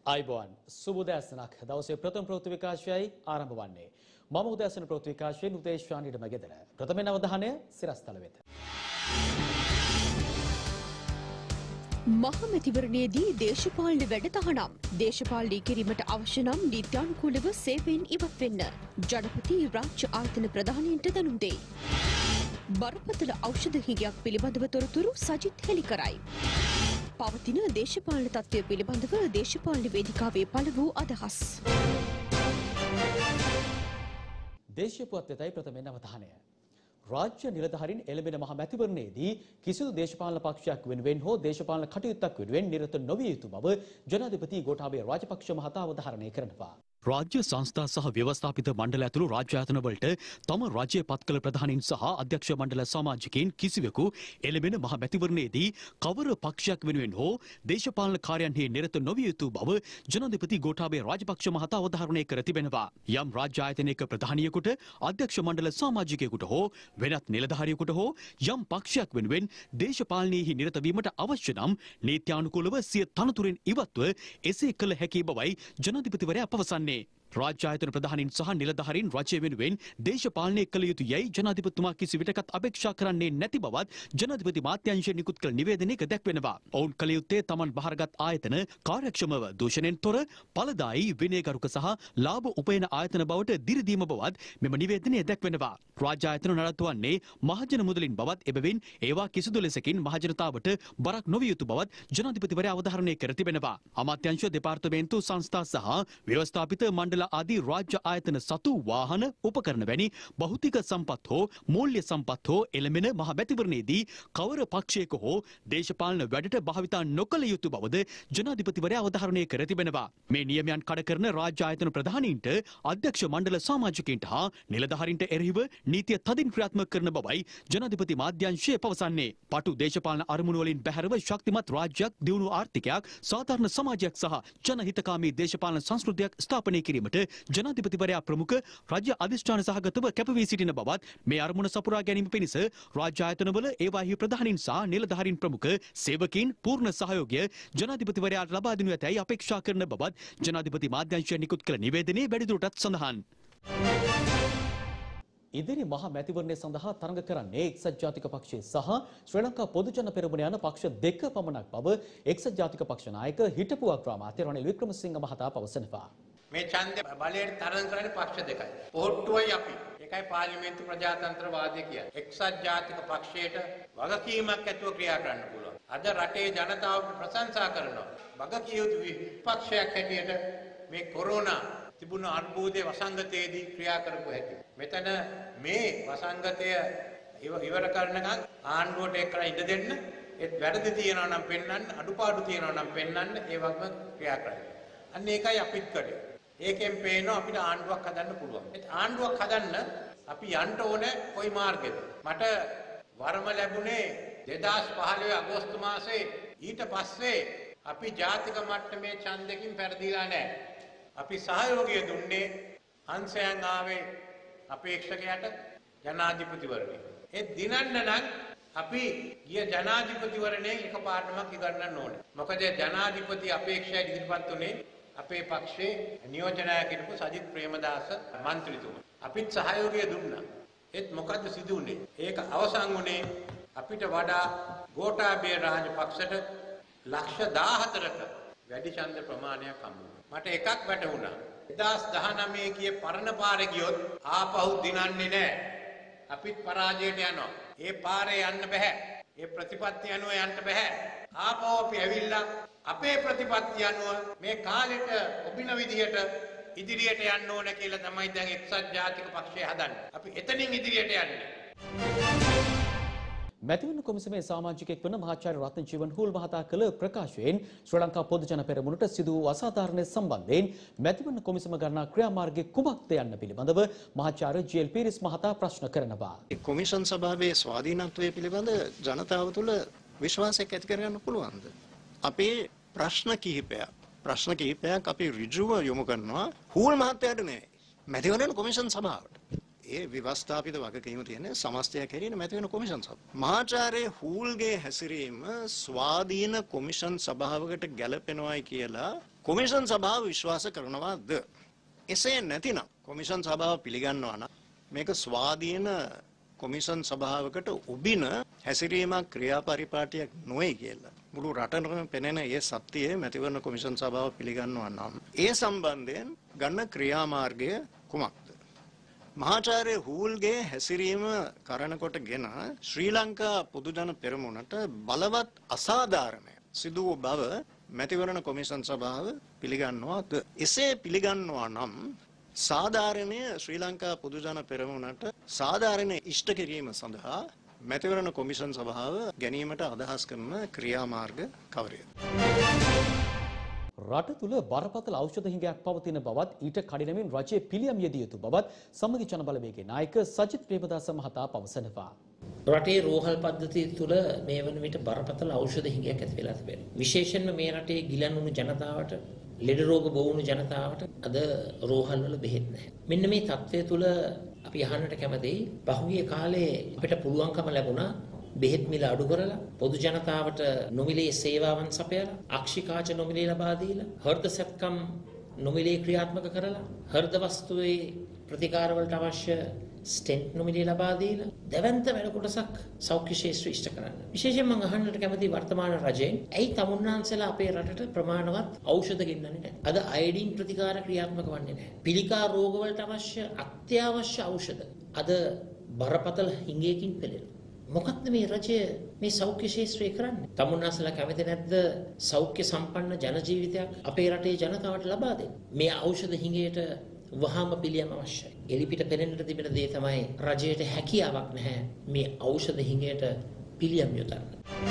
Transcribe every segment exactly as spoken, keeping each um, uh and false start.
आयुबोवन सुबुदෑසනක් දවසේ ප්‍රථම ප්‍රවෘත්ති විකාශයයි ආරම්භ වන්නේ. මම උදෑසන ප්‍රවෘත්ති විකාශයේ උදේශානීට මැගෙදර. ප්‍රථමයෙන් අවධානය සිරස්තල වෙත. මහමැතිවරණයේදී දේශපාලන වැඩතහනම් දේශපාලනය කිරීමට අවශ්‍ය නම් නීත්‍යානුකූලව සේවයෙන් ඉවත් වෙන්න ජනපති රාජ්‍ය ආයතන ප්‍රධානීන්ට දැනුම් දෙයි. බරපතල ඖෂධ හිගයක් පිළිබඳව තොරතුරු සජිත් හෙළි කරයි. පවතින දේශපාලන තත්ත්වය පිළිබඳව දේශපාලන වේදිකාවේ පළ වූ අදහස්. දේශීය පුවත් වෙතයි ප්‍රථමයෙන් අවධානය. රාජ්‍ය නිලධාරීන් එළඹෙන මහ මැතිවරණයේදී කිසිදු දේශපාලන පක්ෂයක් වෙනුවෙන් හෝ දේශපාලන කටයුත්තක් වෙනුවෙන් නිරත නොවිය යුතු බව ජනාධිපති ගෝඨාභය රාජපක්ෂ මහතා අවධාරණය කරනවා. රාජ්‍ය සංස්ථා සහ ව්‍යවස්ථාපිත මණ්ඩල ඇතුළු රාජ්‍ය ආයතන වලට තම රාජ්‍ය පත් කළ ප්‍රධානීන් සහ අධ්‍යක්ෂ මණ්ඩල සමාජිකයින් කිසිවෙකු එළඹෙන මහ මැතිවරණයේදී කවර පක්ෂයක් වෙනුවෙන් හෝ දේශපාලන කාර්යයන්හි නිරත නොවිය යුතු බව ජනාධිපති ගෝඨාභය රාජපක්ෂ මහතා අවධාරණය කර තිබෙනවා. යම් රාජ්‍ය ආයතනයක ප්‍රධානියෙකුට අධ්‍යක්ෂ මණ්ඩල සමාජිකයෙකුට හෝ වෙනත් නිලධාරියෙකුට හෝ යම් පක්ෂයක් වෙනුවෙන් දේශපාලනයෙහි නිරත වීමට අවශ්‍ය නම් නීත්‍යානුකූලව සිය තනතුරෙන් ඉවත්ව එසේ කළ හැකි බවයි ජනාධිපතිවරයා පවසන්නේ. රාජ්‍ය ආයතන ප්‍රධානීන් සහ නිලධාරීන් රජය වෙනුවෙන් දේශපාලනය කළ යුතු යයි ජනාධිපතිතුමා කිසි විටකත් අපේක්ෂා කරන්නේ නැති බවත් ජනාධිපති මාත්‍යාංශයෙන් නිකුත් කළ නිවේදනයක දැක්වෙනවා. ඔවුන් කළ යුත්තේ තමන් බහරගත් ආයතන කාර්යක්ෂමව දූෂණයෙන් තොර ඵලදායී විනයගරුක සහ ලාභ උපයන ආයතන බවට දිරිදීම බවත් මෙම නිවේදනයේ දැක්වෙනවා. රාජ්‍ය ආයතන නඩත්තුවන්නේ මහජන මුදලින් බවත් එබැවින් ඒවා කිසිදු ලෙසකින් මහජනතාවට බරක් නොවිය යුතු බවත් ජනාධිපතිවරයා අවධාරණය කර තිබෙනවා. අමාත්‍යාංශ දෙපාර්තමේන්තු සංස්ථා සහ ව්‍යවස්ථාපිත මණ්ඩල ආදී රාජ්‍ය ආයතන සතු වාහන උපකරණ වැනි භෞතික සම්පත් හෝ මූල්‍ය සම්පත් හෝ එළඹෙන මහ මැතිවරණයේදී කවර පක්ෂයක හෝ දේශපාලන වැඩට භාවිතා නොකළ යුතු බවද ජනාධිපතිවරයා අවධාරණය කර තිබෙනවා. මේ නියමයන් කඩ කරන රාජ්‍ය ආයතන ප්‍රධානීන්ට අධ්‍යක්ෂ මණ්ඩල සමාජිකයින්ට හා නිලධාරීන්ට එරෙහිව නීතිය තදින් ක්‍රියාත්මක කරන බවයි ජනාධිපති මාධ්‍යාංශය පවසන්නේ. පටු දේශපාලන අරමුණු වලින් බැහැරව ශක්තිමත් රාජ්‍යයක්, දියුණු ආර්ථිකයක්, සාධාරණ සමාජයක් සහ ජනහිතකාමී දේශපාලන සංස්කෘතියක් ස්ථාපනය කිරීමට ජනාධිපතිවරයා ප්‍රමුඛ රාජ්‍ය අධිෂ්ඨාන සහගතව කැපවී සිටින බවත් මේ අරමුණ සපුරා ගැනීම පිණිස රාජ්‍ය ආයතනවල ඒවාහි ප්‍රධානීන් සහ නිලධාරීන් ප්‍රමුඛ සේවකීන් පූර්ණ සහයෝගය ජනාධිපතිවරයාට ලබා දෙනු ඇතැයි අපේක්ෂා කරන බවත් ජනාධිපති මාධ්‍යාංශය නිකුත් කළ නිවේදනයේ වැඩිදුරටත් සඳහන්. ඉදිරි මහ මැතිවරණය සඳහා තරඟ කරන්නේ එක්සත් ජාතික පක්ෂය සහ ශ්‍රී ලංකා පොදුජන පෙරමුණ යන පක්ෂ දෙක පමණක් බව එක්සත් ජාතික පක්ෂ නායක හිටපු අග්‍රාමාත්‍ය රනිල් වික්‍රමසිංහ මහතා පවසනවා. මේ ඡන්ද බලයට තරඟ කරන්නේ පක්ෂ දෙකයි. පොහොට්ටුවයි අපි. ඒකයි පාර්ලිමේන්තු ප්‍රජාතන්ත්‍රවාදය කියන්නේ. එක්සත් ජාතික පක්ෂයට වගකීමක් ඇතුව ක්‍රියා කරන්න පුළුවන්. අද රටේ ජනතාව ප්‍රශංසා කරනවා. වගකිය යුතු විපක්ෂයක් හැටියට මේ කොරෝනා තිබුණ අර්බුදයේ වසංගතයේදී ක්‍රියා කරපු හැටි. මෙතන මේ වසංගතය ඉවර කරනකම් ආණ්ඩුවට එක්කලා ඉඩ දෙන්න, ඒත් වැරදි තියෙනවා නම් පෙන්වන්න, අඩුපාඩු තියෙනවා නම් පෙන්වන්න, ඒ වගේම ක්‍රියා කරන්න. අන්න ඒකයි අපිත් කරේ. ඒකෙන් පේනවා අපිට ආණ්ඩුවක් හදන්න පුළුවන්. ඒත් ආණ්ඩුවක් හදන්න අපි යන්න ඕනේ කොයි මාර්ගෙද? මට වරම ලැබුණේ දෙදාස් පහළොව අගෝස්තු මාසේ. ඊට පස්සේ අපි ජාතික මට්ටමේ ඡන්දකින් පෙරදිලා නැහැ. අපි සහයෝගය දුන්නේ අංශයන් ආවේ අපේක්ෂකයාට ජනාධිපතිවරණය. ඒ දිනන්න නම් අපි ගිය ජනාධිපතිවරණයෙන් එකපාරටම ඉගන්නන්න ඕනේ. මොකද ජනාධිපති අපේක්ෂා ඉදිරිපත් උනේ අපේ පක්ෂයේ නියෝජනය කරපු සජිත් ප්‍රේමදාස මන්ත්‍රීතුමා. අපිත් සහයෝගය දුන්නා. ඒත් මොකද්ද සිදු වුනේ? ඒක අවසන් වුනේ අපිට වඩා ගෝඨාභය රාජපක්ෂට ලක්ෂ දාහතරක වැඩි ඡන්ද ප්‍රමාණයක් හම්බ වුණා. මට එකක් වැටහුණා. දෙදාස් දහනවය කියේ පරණ පාරේ ගියොත් ආපහු දිනන්නේ නැහැ. අපිත් පරාජයට යනවා. ඒ පාරේ යන්න බෑ. ඒ ප්‍රතිපත්තිය අනුව යන්න බෑ. ආපහු අපි ඇවිල්ලා අපේ ප්‍රතිපත්තිය අනුව මේ කාලෙට ඔබින විදියට ඉදිරියට යන්න ඕන කියලා තමයි දැන් එක්සත් ජාතික පක්ෂය හදන්නේ. අපි එතනින් ඉදිරියට යන්නේ. මැතිවරණ කොමිසමේ සමාජිකයෙක් වන මහාචාර්ය රත්නජීවන් හූල් මහතා කළ ප්‍රකාශයෙන් ශ්‍රී ලංකා පොදුජන පෙරමුණට සිදු වූ අසාධාරණ සම්බන්ධයෙන් මැතිවරණ කොමිසම ගන්නා ක්‍රියාමාර්ගය කුමක්ද යන්න පිළිබඳව මහාචාර්ය ජී.එල්. පීරිස් මහතා ප්‍රශ්න කරනවා. කොමිෂන් සභාවේ ස්වාධීනත්වය පිළිබඳ ජනතාව තුළ විශ්වාසයක් ඇති කරගන්න පුළුවන්ද? අපේ ප්‍රශ්න කිහිපයක් ප්‍රශ්න කිහිපයක් අපි ඍජුව යොමු කරනවා හූල් මහත්තයාට නෙවෙයි මැතිවරණ කොමිෂන් සභාවට. ඒ ව්‍යවස්ථාපිත වගකීම තියෙන සමස්තයක් හැටියට මැති වෙන කොමිෂන් සභාව. මහාචාර්ය හූල්ගේ හැසිරීම ස්වාධීන කොමිෂන් සභාවකට ගැලපෙනවායි කියලා කොමිෂන් සභාව විශ්වාස කරනවාද? එසේ නැතිනම් කොමිෂන් සභාව පිළිගන්නවා නම් මේක ස්වාධීන කොමිෂන් සභාවකට උබින හැසිරීමක් ක්‍රියාපරිපාටියක් නොවේ කියලා මුළු රටම පෙනෙන ඒ සත්‍යයේ මැතිවරණ කොමිෂන් සභාව පිළිගන්නවා නම් ඒ සම්බන්ධයෙන් ගන්න ක්‍රියාමාර්ගය කුමක්ද? මහාචාර්ය හූල්ගේ හැසිරීම කරන කොටගෙන ශ්‍රී ලංකා පොදුජන පෙරමුණට බලවත් අසාධාරණය සිදු වූ බව මැතිවරණ කොමිෂන් සභාව පිළිගන්නවාද? එසේ පිළිගන්නවා නම් සාධාරණය ශ්‍රී ලංකා පොදුජන පෙරමුණට සාධාරණය ඉෂ්ට කිරීම සඳහා මැතිවරණ කොමිෂන් සභාව ගැනීමට අදහස් කරන ක්‍රියාමාර්ග කවරේද? රට තුළ බරපතල ඖෂධ හිඟයක් පවතින බවත් ඊට කඩිනමින් රජයේ පිළියම් යෙදිය යුතු බවත් සමගි ජන බලවේගයේ නායක සජිත් ප්‍රේමදාස මහතා පවසනවා. රටේ රෝහල් පද්ධතිය තුළ මේ වන විට බරපතල ඖෂධ හිඟයක් ඇති වෙලා තිබෙනවා. විශේෂයෙන්ම මේ රටේ ගිලන්වුණු ජනතාවට, ලෙඩ රෝග බොවුණු ජනතාවට අද රෝහල් වල බෙහෙත් නැහැ. මෙන්න මේ තත්ත්වය තුළ අපි අහන්නට කැමතියි පහුගිය කාලේ අපිට පුළුවන්කම ලැබුණා බෙහෙත් මිල අඩු කරලා පොදු ජනතාවට නොමිලේ සේවාවන් සපයලා අක්ෂිකාච නොමිලේ ලබා දීලා හෘද සැත්කම් නොමිලේ ක්‍රියාත්මක කරලා හෘද වස්තුවේ ප්‍රතිකාර වලට අවශ්‍ය ස්ටෙන්ට් නොමිලේ ලබා දීලා දැවැන්ත වැඩ කොටසක් සෞඛ්‍ය ශාස්ත්‍ර ඉෂ්ට කරන්න. විශේෂයෙන්ම මම අහන්නට කැමති වර්තමාන රජයෙන් ඇයි තමුන්නාන්සලා අපේ රටට ප්‍රමාණවත් ඖෂධ ගෙන්නන්නේ නැහැ? අද අයඩින් ප්‍රතිකාර ක්‍රියාත්මක වන්නේ නැහැ. පිළිකා රෝග වලට අවශ්‍ය අත්‍යවශ්‍ය ඖෂධ අද බරපතල හිඟයකින් පෙළෙනවා. මොකක්ද මේ රජය මේ සෞඛ්‍ය ශාස්ත්‍රය කරන්නේ? තමුන්නාසලා කැමති නැද්ද සෞඛ්‍ය සම්පන්න ජන ජීවිතයක් අපේ රටේ ජනතාවට ලබා දෙන්න? මේ ඖෂධ හිඟයට වහාම පිළියම අවශ්‍යයි. එලිපිට පෙනෙන්නට තිබෙන දේ තමයි රජයට හැකියාවක් නැහැ මේ ඖෂධ හිඟයට පිළියම් යොදන්න.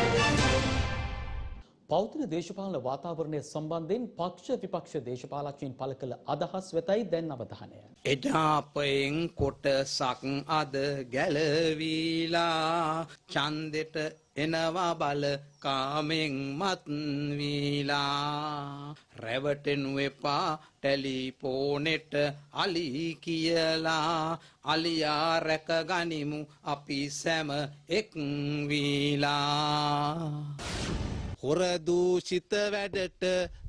පෞද්ගල දේශපාලන වාතාවරණය සම්බන්ධයෙන් පක්ෂ විපක්ෂ දේශපාලකයන් පළ කළ අදහස් වෙතයි දැන් අවධානය. එජාපයෙන් කොටසක් අද ගැලවිලා ඡන්දෙට එනවා බල කාමෙන් මත් වීලා රැවටෙනු එපා ටෙලිෆෝනෙට අලි කියලා අලියා රැක ගනිමු අපි සැම එක් වීලා හොර දූෂිත වැඩට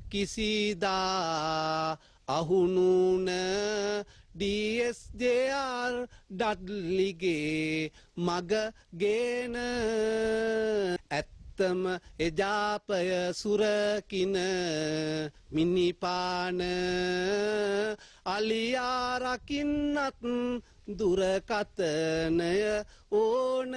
කිසිදා අහුනුන ඩී එස් ජේ ආර් ඩඩ්ලිගේ මග ගේන ඇත්තම එජාපය සුරකින මිනිපාන අලියා රකින්නත් දුරකතනය ඕන.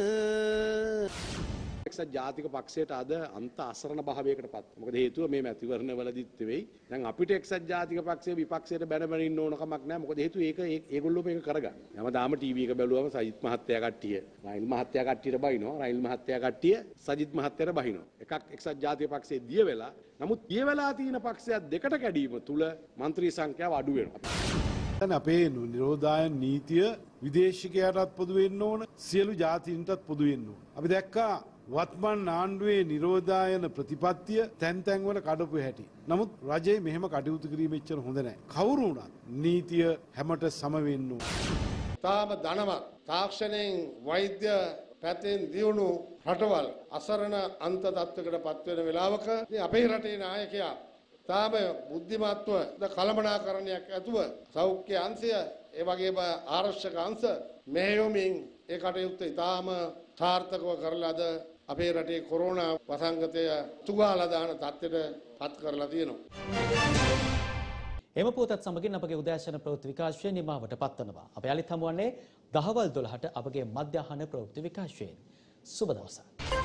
එක්සත් ජාතික පක්ෂයට අද අන්ත අසරණ භාවයකට පත්. මොකද හේතුව මේ මැතිවරණ වලදීත් වෙයි. දැන් අපිට එක්සත් ජාතික පක්ෂයේ විපක්ෂයට බැන බැන ඉන්න ඕන කමක් නැහැ. මොකද හේතුව ඒක ඒගොල්ලෝ මේක කරගන්න. හැමදාම ටීවී එක බැලුවම සජිත් මහත්තයා කට්ටිය, රයිල් මහත්තයා කට්ටියට බයිනවා. රයිල් මහත්තයා කට්ටිය සජිත් මහත්තයාට බහිනවා. එකක් එක්සත් ජාතික පක්ෂයේ දිය වෙලා. නමුත් දිය වෙලා තියෙන පක්ෂයක් දෙකට කැඩීම තුල മന്ത്രി සංඛ්‍යාව අඩු වෙනවා. දැන් අපේ නිරෝධායන නීතිය විදේශිකයටත් පොදු වෙන්න ඕන, සියලු ජාතීන්ටත් පොදු වෙන්න ඕන. අපි දැක්කා වත්මන් ආණ්ඩුවේ නිරෝධායන ප්‍රතිපත්තිය තැන් තැන් වල කඩපු හැටි. නමුත් රජයේ මෙහෙම කටයුතු කිරීම එච්චර හොඳ නැහැ. කවුරු වුණත් නීතිය හැමට සම වෙන්න ඕන. තාම ධනවත් තාක්ෂණයෙන් වෛද්‍ය පැත්තෙන් දියුණු රටවල් අසරණ අන්ත තත්වයකට පත් වෙන වෙලාවක අපේ රටේ නායකයා තාම බුද්ධිමත්ව කළමනාකරණයක් ඇතුව සෞඛ්‍ය අංශය ඒ වගේම ආරක්ෂක අංශ මෙහෙයුමින් ඒ කටයුත්ත ඉතාම සාර්ථකව කරලාද අපේ රටේ කොරෝනා වසංගතය තුගාලා දාන තත්ත්වයට පත් කරලා තියෙනවා. එම පුවතත් සමගින් අපගේ උදෑසන ප්‍රවෘත්ති විකාශය නිමාවට පත්වනවා. අප යළිත් හමුවන්නේ දහවල් දොළහට අපගේ මධ්‍යහන ප්‍රවෘත්ති විකාශයෙන්. සුබ දවසක්.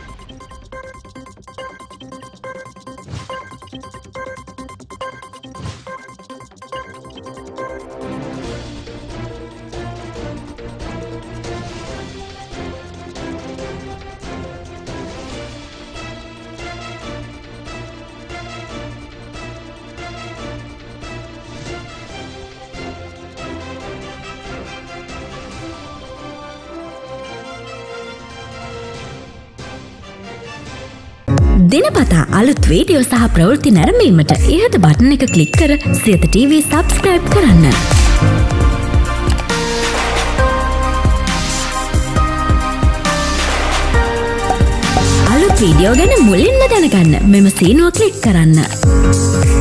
දිනපතා අලුත් වීඩියෝ සහ ප්‍රවෘත්ති නැරඹීමට ඉහත බටන් එක ක්ලික් කර සියත ටීවී සබ්ස්ක්‍රයිබ් කරන්න. වීඩියෝ ගැන මුලින්ම දැනගන්න මෙම සීනුව ක්ලික් කරන්න.